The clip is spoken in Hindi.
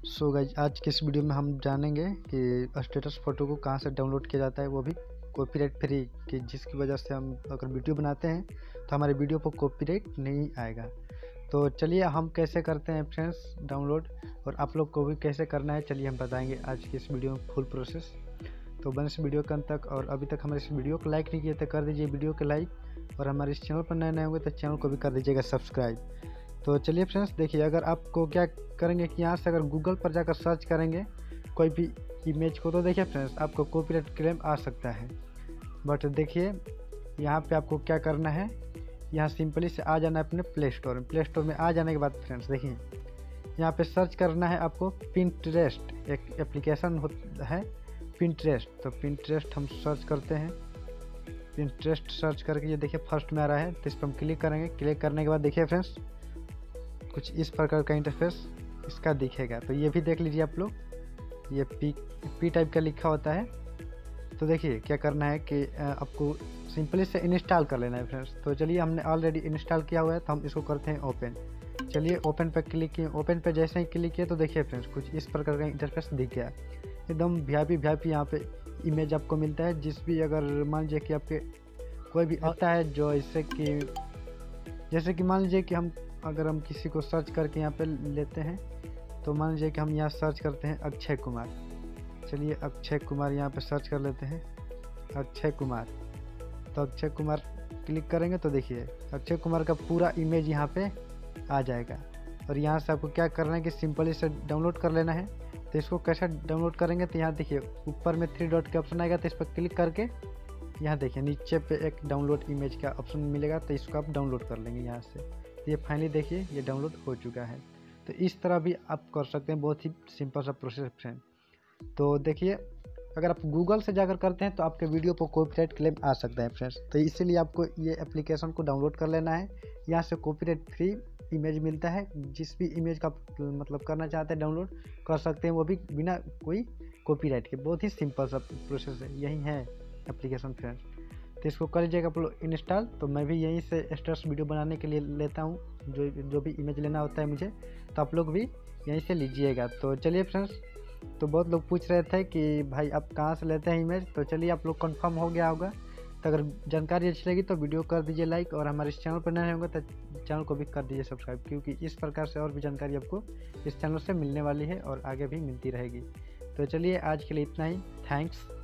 सो गाइज आज के इस वीडियो में हम जानेंगे कि स्टेटस फ़ोटो को कहाँ से डाउनलोड किया जाता है, वो भी कॉपीराइट फ्री, कि जिसकी वजह से हम अगर वीडियो बनाते हैं तो हमारे वीडियो पर कॉपीराइट नहीं आएगा। तो चलिए हम कैसे करते हैं फ्रेंड्स डाउनलोड, और आप लोग को भी कैसे करना है चलिए हम बताएंगे आज की इस वीडियो में फुल प्रोसेस। तो बन इस वीडियो के अंत तक, और अभी तक हमारे इस वीडियो को लाइक नहीं किए तो कर दीजिए वीडियो को लाइक, और हमारे इस चैनल पर नए नए होंगे तो चैनल को भी कर दीजिएगा सब्सक्राइब। तो चलिए फ्रेंड्स देखिए, अगर आपको क्या करेंगे कि यहाँ से अगर गूगल पर जाकर सर्च करेंगे कोई भी इमेज को, तो देखिए फ्रेंड्स आपको कॉपीराइट क्लेम आ सकता है। बट देखिए यहाँ पे आपको क्या करना है, यहाँ सिंपली से आ जाना है अपने प्ले स्टोर में। प्ले स्टोर में आ जाने के बाद फ्रेंड्स देखिए यहाँ पे सर्च करना है आपको पिंटरेस्ट, एक एप्लीकेशन है पिंटरेस्ट। तो पिंटरेस्ट हम सर्च करते हैं। पिंटरेस्ट सर्च करके ये देखिए फर्स्ट में आ रहा है, तो इस पर हम क्लिक करेंगे। क्लिक करने के बाद देखिए फ्रेंड्स कुछ इस प्रकार का इंटरफेस इसका दिखेगा। तो ये भी देख लीजिए आप लोग, ये पी टाइप का लिखा होता है। तो देखिए क्या करना है कि आपको सिंपली से इंस्टॉल कर लेना है फ्रेंड्स। तो चलिए हमने ऑलरेडी इंस्टॉल किया हुआ है, तो हम इसको करते हैं ओपन। चलिए ओपन पर क्लिक किए। ओपन पे जैसे ही क्लिक किए तो देखिए फ्रेंड्स कुछ इस प्रकार का इंटरफेस दिख गया। एकदम वीआईपी यहाँ पे इमेज आपको मिलता है। जिस भी अगर मान लीजिए कि आपके कोई भी आता है जो जैसे कि मान लीजिए कि अगर हम किसी को सर्च करके यहाँ पे लेते हैं, तो मान लीजिए कि हम यहाँ सर्च करते हैं अक्षय कुमार। चलिए अक्षय कुमार यहाँ पे सर्च कर लेते हैं, अक्षय कुमार। तो अक्षय कुमार क्लिक करेंगे तो देखिए अक्षय कुमार का पूरा इमेज यहाँ पे आ जाएगा। और यहाँ से आपको क्या करना है कि सिंपल इसे डाउनलोड कर लेना है। तो इसको कैसे डाउनलोड करेंगे, तो यहाँ देखिए ऊपर में 3 डॉट का ऑप्शन आएगा, तो इस पर क्लिक करके यहाँ देखिए नीचे पे एक डाउनलोड इमेज का ऑप्शन मिलेगा, तो इसको आप डाउनलोड कर लेंगे यहाँ से। तो ये फाइनली देखिए ये डाउनलोड हो चुका है। तो इस तरह भी आप कर सकते हैं, बहुत ही सिंपल सा प्रोसेस फ्रेंड। तो देखिए अगर आप गूगल से जाकर करते हैं तो आपके वीडियो पर कॉपीराइट क्लेम आ सकता है फ्रेंड्स। तो इसीलिए आपको ये एप्लीकेशन को डाउनलोड कर लेना है। यहाँ से कॉपीराइट फ्री इमेज मिलता है। जिस भी इमेज का मतलब करना चाहते हैं डाउनलोड कर सकते हैं, वो भी बिना कोई कॉपीराइट के। बहुत ही सिंपल सा प्रोसेस है, यही है एप्लीकेशन फ्रेंड्स। तो इसको कर लीजिएगा आप लोग इंस्टॉल। तो मैं भी यहीं से स्टेटस वीडियो बनाने के लिए लेता हूँ, जो भी इमेज लेना होता है मुझे, तो आप लोग भी यहीं से लीजिएगा। तो चलिए फ्रेंड्स, तो बहुत लोग पूछ रहे थे कि भाई आप कहाँ से लेते हैं इमेज। तो चलिए आप लोग कंफर्म हो गया होगा। तो अगर जानकारी अच्छी लगी तो वीडियो कर दीजिए लाइक, और हमारे इस चैनल पर नए होंगे तो चैनल को भी कर दीजिए सब्सक्राइब, क्योंकि इस प्रकार से और भी जानकारी आपको इस चैनल से मिलने वाली है और आगे भी मिलती रहेगी। तो चलिए आज के लिए इतना ही। थैंक्स।